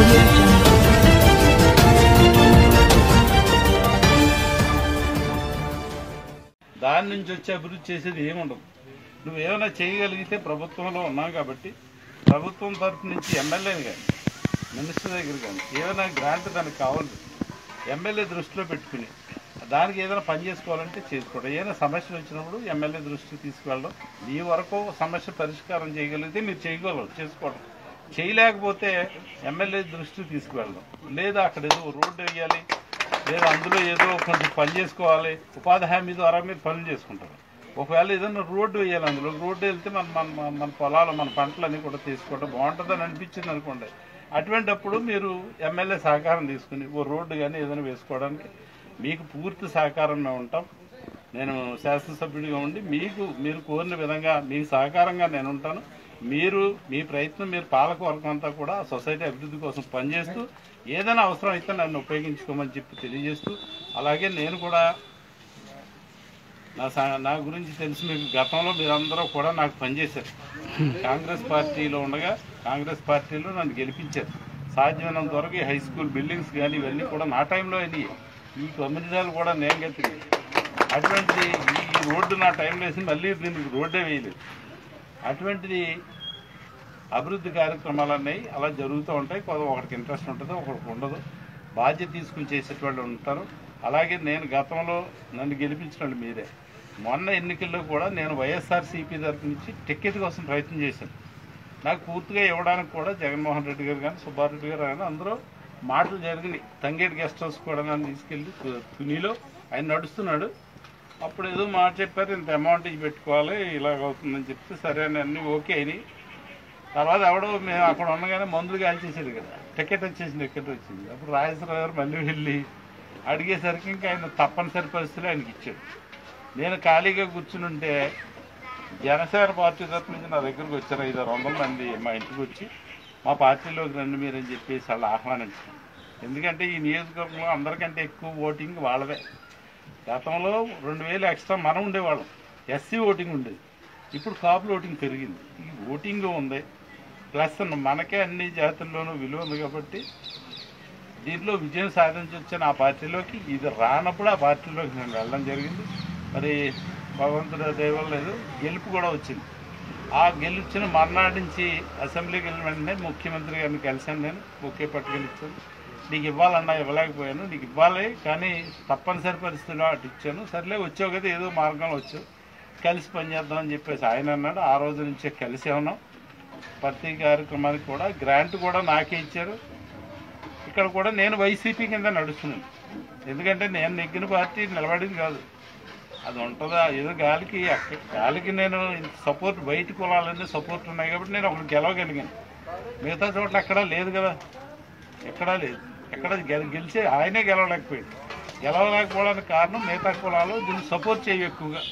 దాని నుంచి వచ్చి అభివృద్ధి చేసేది ఏముండదు. నువ్వేమైనా చేయగలిగితే ప్రభుత్వంలో ఉన్నావు కాబట్టి ప్రభుత్వం తరఫు నుంచి ఎమ్మెల్యేని కానీ మినిస్టర్ దగ్గర కానీ ఏమైనా గ్రాంట్ దానికి కావాలి ఎమ్మెల్యే దృష్టిలో పెట్టుకుని దానికి ఏదైనా పని చేసుకోవాలంటే చేసుకోవడం. ఏదైనా సమస్యలు వచ్చినప్పుడు ఎమ్మెల్యే దృష్టికి తీసుకువెళ్ళడం. మీ వరకు సమస్య పరిష్కారం చేయగలిగితే మీరు చేయగలరు, చేసుకోవడం. చేయలేకపోతే ఎమ్మెల్యే దృష్టికి తీసుకువెళ్ళడం. లేదా అక్కడ ఏదో రోడ్డు వేయాలి, లేదా అందులో ఏదో కొంచెం పని చేసుకోవాలి, ఉపాధి హామీ ద్వారా మీరు పనులు చేసుకుంటారు. ఒకవేళ ఏదైనా రోడ్డు వేయాలి, అందులో రోడ్డు వెళ్తే మన పొలాలు మన పంటలన్నీ కూడా తీసుకోవడం బాగుంటుందని అనిపించింది అనుకోండి. అటువంటిప్పుడు మీరు ఎమ్మెల్యే సహకారం తీసుకుని ఓ రోడ్డు కానీ ఏదైనా వేసుకోవడానికి మీకు పూర్తి సహకారం మేము ఉంటాం. నేను శాసనసభ్యుడిగా ఉండి మీరు కోరిన విధంగా మీకు సహకారంగా నేను ఉంటాను. మీ ప్రయత్నం మీరు పాలకవర్గం అంతా కూడా సొసైటీ అభివృద్ధి కోసం పనిచేస్తూ ఏదైనా అవసరం అయితే నన్ను ఉపయోగించుకోమని చెప్పి తెలియజేస్తూ, అలాగే నేను కూడా నా గురించి తెలిసి మీకు గతంలో మీరందరూ కూడా నాకు పనిచేశారు. కాంగ్రెస్ పార్టీలో ఉండగా కాంగ్రెస్ పార్టీలో నన్ను గెలిపించారు. సాధ్యమైనంత వరకు హై స్కూల్ బిల్డింగ్స్ కానీ ఇవన్నీ కూడా నా టైంలో అయినాయి. ఈ కమ్యూనిటీలు కూడా నేను గెలిచింది. అటువంటిది ఈ రోడ్డు నా టైంలో వేసి మళ్ళీ దీనికి రోడ్డే వేయలేదు. అటువంటిది అభివృద్ధి కార్యక్రమాలు అన్నీ అలా జరుగుతూ ఉంటాయి. ఒకరికి ఇంట్రెస్ట్ ఉంటుంది, ఒకరికి ఉండదు. బాధ్యత తీసుకుని చేసేటవాళ్ళు ఉంటారు. అలాగే నేను గతంలో నన్ను గెలిపించిన వాళ్ళు మీరే. మొన్న ఎన్నికల్లో కూడా నేను వైఎస్ఆర్సీపీ తరఫు నుంచి టికెట్ కోసం ప్రయత్నం చేశాను. నాకు పూర్తిగా ఇవ్వడానికి కూడా జగన్మోహన్ రెడ్డి గారు కానీ సుబ్బారెడ్డి గారు కానీ అందరూ మాటలు జరిగినాయి. తంగేటి గెస్ట్ హౌస్ కూడా నన్ను తీసుకెళ్ళి తునిలో ఆయన నడుస్తున్నాడు. అప్పుడు ఏదో మాట చెప్పారు, ఇంత అమౌంట్ ఇవి పెట్టుకోవాలి ఇలాగ అవుతుందని చెప్తే సరే అని అన్నీ ఓకే అయినాయి. తర్వాత ఎవడో మేము అక్కడ ఉండగానే మందులు కాల్చేసాడు కదా, టికెట్ వచ్చింది. అప్పుడు రాజేశ్వరరావు గారు మళ్ళీ వెళ్ళి అడిగేసరికి ఇంకా ఆయన తప్పనిసరి పరిస్థితులు ఆయనకి ఇచ్చాడు. నేను ఖాళీగా కూర్చుని ఉంటే జనసేన పార్టీ తరఫు నుంచి నా దగ్గరకు వచ్చారు 500 మంది మా ఇంటికి వచ్చి మా పార్టీలోకి రండి మీరని చెప్పేసి వాళ్ళు ఆహ్వానించారు. ఎందుకంటే ఈ నియోజకవర్గంలో అందరికంటే ఎక్కువ ఓటింగ్ వాళ్ళదే. గతంలో 2000 ఎక్స్ట్రా మనం ఉండేవాళ్ళం, ఎస్సీ ఓటింగ్ ఉండేది. ఇప్పుడు కాపుల ఓటింగ్ పెరిగింది. ఈ ఓటింగ్ ఉంది ప్లస్ మనకే అన్ని జాతుల్లోనూ విలువ ఉంది కాబట్టి దీంట్లో విజయం సాధించొచ్చిన ఆ పార్టీలోకి ఇది రానప్పుడు ఆ పార్టీలోకి నేను వెళ్ళడం జరిగింది. మరి భగవంతుడు దైవం లేదు, గెలుపు కూడా వచ్చింది. ఆ గెలిచిన మర్నాడు నుంచి అసెంబ్లీకి వెళ్ళిన వెంటనే ముఖ్యమంత్రి గారిని కలిశాను. నేను ఒకే పట్టుకెళ్ళిచ్చాను. నీకు ఇవ్వాలన్నా ఇవ్వలేకపోయాను, నీకు ఇవ్వాలి కానీ తప్పనిసరి పరిస్థితుల్లో అటు ఇచ్చాను. సర్లే వచ్చావు కదా ఏదో మార్గంలో వచ్చావు, కలిసి పనిచేద్దామని చెప్పేసి ఆయన అన్నాడు. ఆ రోజు నుంచే కలిసి ఉన్నాం. ప్రతి కార్యక్రమానికి కూడా గ్రాంట్ కూడా నాకే ఇచ్చారు. ఇక్కడ కూడా నేను వైసీపీ కింద నడుస్తున్నాను. ఎందుకంటే నేను నెగ్గిన పార్టీ నిలబడింది కాదు, అది ఉంటుందా ఏదో గాలికి నేను సపోర్ట్ బయట కులాలన్నీ సపోర్ట్ ఉన్నాయి కాబట్టి నేను ఒకటి గెలవగలిగాను. మిగతా చోట్ల ఎక్కడా లేదు కదా, ఎక్కడా లేదు. ఎక్కడ గెలిచే ఆయనే గెలవలేకపోయింది. గెలవలేకపోవడానికి కారణం మిగతా కులాలు దీన్ని సపోర్ట్ చేయవు ఎక్కువగా.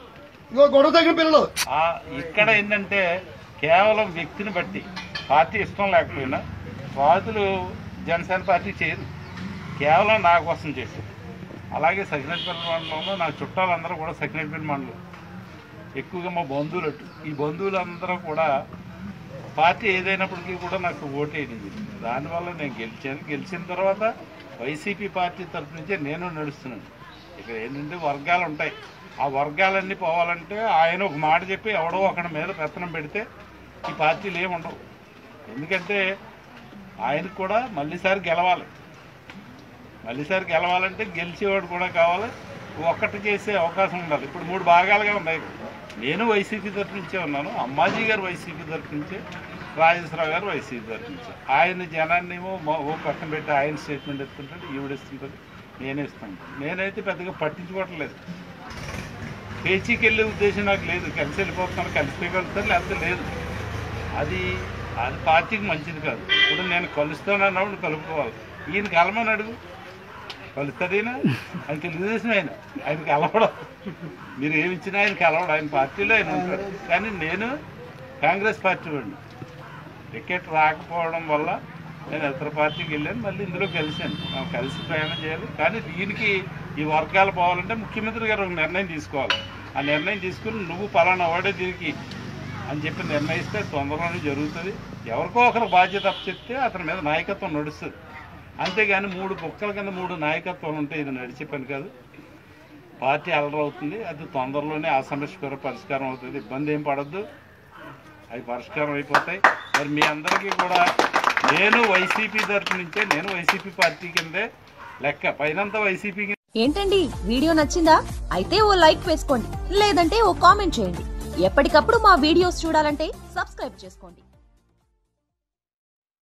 ఇక్కడ ఏంటంటే కేవలం వ్యక్తిని బట్టి పార్టీ ఇష్టం లేకపోయినా వాదులు జనసేన పార్టీ చేయదు, కేవలం నా కోసం చేశారు. అలాగే సకినేటిపల్లి మండలంలో నా చుట్టాలందరూ కూడా సకినేటిపల్లి మండలం ఎక్కువగా మా బంధువులు. ఈ బంధువులందరూ కూడా పార్టీ ఏదైనప్పటికీ కూడా నాకు ఓటేది. దానివల్ల నేను గెలిచాను. గెలిచిన తర్వాత వైసీపీ పార్టీ తరఫు నుంచే నేను నడుస్తున్నాను. ఇక్కడ ఏంటంటే వర్గాలు ఉంటాయి, ఆ వర్గాలన్నీ పోవాలంటే ఆయన ఒక మాట చెప్పి ఎవడో ఒకడి మీద పెత్తనం పెడితే ఈ పార్టీలు ఏమి ఉండవు. ఎందుకంటే ఆయనకు కూడా మళ్ళీసారి గెలవాలంటే గెలిచేవాడు కూడా కావాలి, ఒక్కటి చేసే అవకాశం ఉండాలి. ఇప్పుడు 3 భాగాలుగా ఉన్నాయి. నేను వైసీపీ తరఫు నుంచే ఉన్నాను, అమ్మాజీ గారు వైసీపీ తరఫు నుంచే, రాజేశ్వరరావు గారు వైసీపీ తరఫు నుంచే. ఆయన జనాన్ని ఓ పక్కన పెట్టి ఆయన స్టేట్మెంట్ ఇస్తుంటాడు, ఈవిడిస్తుంటుంది, నేనే ఇస్తాను. నేనైతే పెద్దగా పట్టించుకోవట్లేదు. పేచీకి వెళ్ళే ఉద్దేశం నాకు లేదు. కలిసి వెళ్ళిపోతున్నాను, కలిసిపోగలుగుతాను, లేకపోతే లేదు. అది పార్టీకి మంచిది కాదు. ఇప్పుడు నేను కలుస్తానన్నప్పుడు కలుపుకోవాలి. ఈయన కలమని అడుగు, కలుస్తాడైనా ఆయన తెలుగుదేశం, ఆయన కలవడం. మీరు ఏమి ఇచ్చినా ఆయన కలవడం, ఆయన పార్టీలో ఆయన ఉంటారు. కానీ నేను కాంగ్రెస్ పార్టీ వాడిని. టికెట్ రాకపోవడం వల్ల నేను ఇతర పార్టీకి వెళ్ళాను, మళ్ళీ ఇందులో కలిశాను. కలిసి ప్రయాణం చేయాలి. కానీ దీనికి ఈ వర్గాలు పోవాలంటే ముఖ్యమంత్రి గారు ఒక నిర్ణయం తీసుకోవాలి. ఆ నిర్ణయం తీసుకుని నువ్వు పలానా వాడే దీనికి అని చెప్పి నిర్ణయిస్తే తొందరలోనే జరుగుతుంది. ఎవరికో ఒకరు బాధ్యత చెప్తే అతని మీద నాయకత్వం నడుస్తుంది. అంతేగాని 3 కుక్కల కింద 3 నాయకత్వాలు ఉంటే ఇది నడిచే పని కాదు. పార్టీ అలరవుతుంది. అది తొందరలోనే ఆ సమస్య కూడా పరిష్కారం అవుతుంది. ఇబ్బంది ఏం పడద్దు, అవి పరిష్కారం అయిపోతాయి. మరి మీ అందరికీ కూడా నేను వైసీపీ తరఫు నుంచే, నేను వైసీపీ పార్టీ కిందే లెక్క, పైనంతా వైసీపీ. ఏంటండి వీడియో నచ్చిందా? అయితే ఓ లైక్ వేసుకోండి, లేదంటే ఓ కామెంట్ చేయండి. ఎప్పటికప్పుడు మా వీడియోస్ చూడాలంటే సబ్స్క్రైబ్ చేసుకోండి.